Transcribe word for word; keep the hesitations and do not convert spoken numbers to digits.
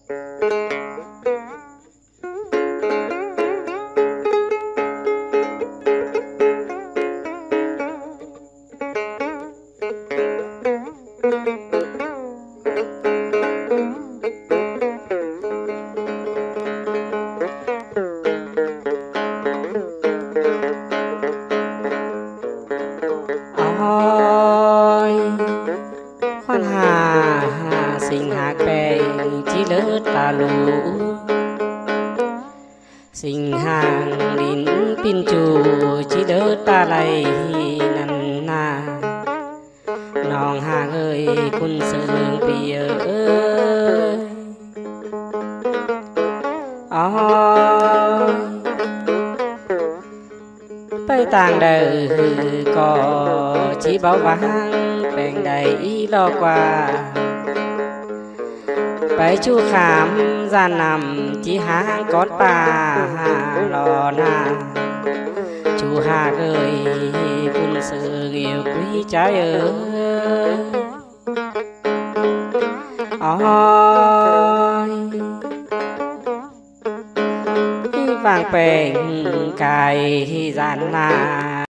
สิ่งห่างดินปินจูจิเดอตาไหลนันนาน้องห่างเอ้ยคุณเสืองเปียเอ้ยอ๋อไปต่างเดินก็จีเบาบางแปลงใดรอกว่าไปชูขามจานนำจีหางกอดป่ารอหน้าชูหาเอ้ยคุณเสือเกี่ยวกุยใจเอ้ยอ๋อยฟางแปลงไก่จานนา